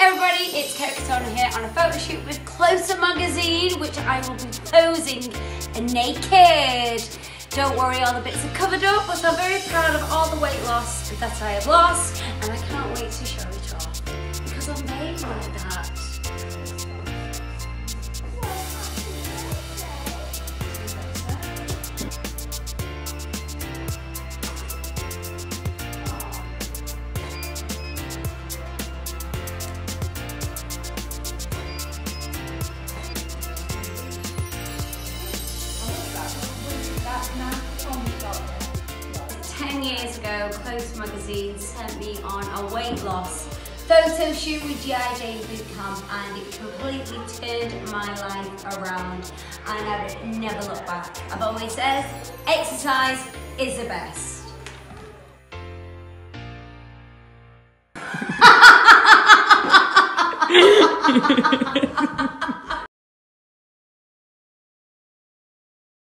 everybody, it's Kerry Katona here on a photo shoot with Closer magazine, which I will be posing naked. Don't worry, all the bits are covered up, but I'm very proud of all the weight loss that I have lost, and I can't wait to show it off, because I'm made like that. 10 years ago, Closer magazine sent me on a weight loss photo shoot with G.I. Jane boot camp, and it completely turned my life around, and I would never look back. I've always said, exercise is the best.